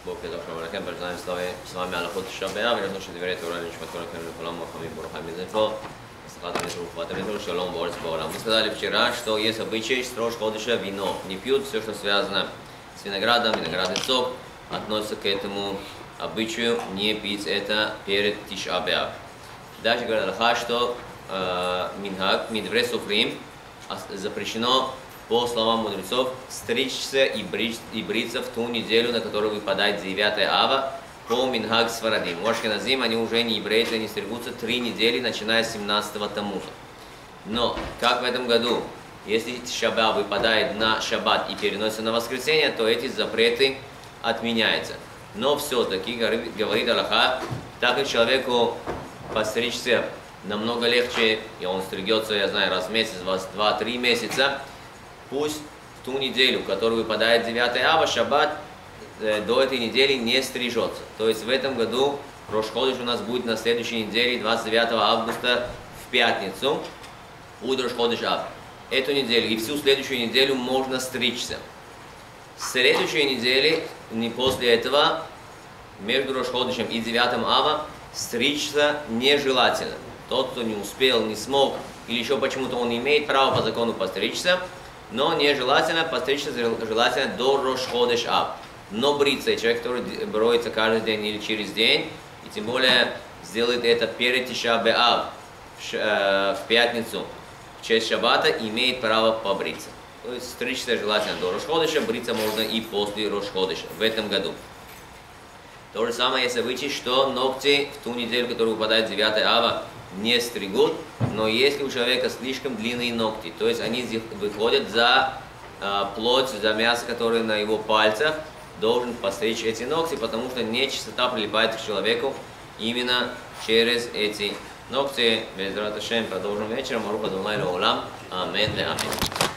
בוקר טוב, שלום עליכם, פרשניים סלמה מהלכות תשעה באב, ולפני שדברי תורה לנשמת כל הכם לכולם махами бурахами зефо, сахата митруфата митру шалом борец по Мы сказали вчера, что есть обычай с Рош ходыша вино. Не пьют все, что связано с виноградом, виноградный сок, относится к этому обычаю не пить это перед Тиш'a б'Ав. Дальше говорит Аллаха, что минхаг, мидвре суфрим, запрещено по словам мудрецов стричься и бриться в ту неделю, на которую выпадает 9 ава, по минхаг сфарадим. У ашкеназим они уже не бреются, не стригутся 3 недели, начиная с 17-го тамуза. Но, как в этом году, если Тиш'a б'Ав выпадает на шаббат и переносится на воскресенье, то эти запреты отменяются. Но все-таки, говорит Аллаха, так как человеку постричься намного легче, и он стригется, я знаю, раз в месяц, 2-3 месяца, пусть в ту неделю, в которую выпадает 9 ава, шаббат, до этой недели не стрижется. То есть в этом году Рош ходыш у нас будет на следующей неделе, 29 августа, в пятницу, будет Рош ходыш ав. Эту неделю и всю следующую неделю можно стричься. С следующей недели, не после этого, между Рош ходышем и 9 ава, стричься нежелательно. Тот, кто не успел, не смог, или еще почему-то он имеет право по закону постричься, но нежелательно постричься, желательно до Рош ходыш ав. Но бриться, человек, который броется каждый день или через день, и тем более сделает это перед Тиш'a б'Ав, в пятницу, в честь шаббата, имеет право побриться. То есть стричься желательно до Рош ходыша, бриться можно и после Рош ходыша в этом году. То же самое есть обычай, что ногти в ту неделю, которая выпадает 9 ава, не стригут, но если у человека слишком длинные ногти, то есть они выходят за плоть, за мясо, которое на его пальцах, должен постричь эти ногти, потому что нечистота прилипает к человеку именно через эти ногти. Безрат Ашем, продолжим вечером. Аруха Адонай леолам. Амин ве амин.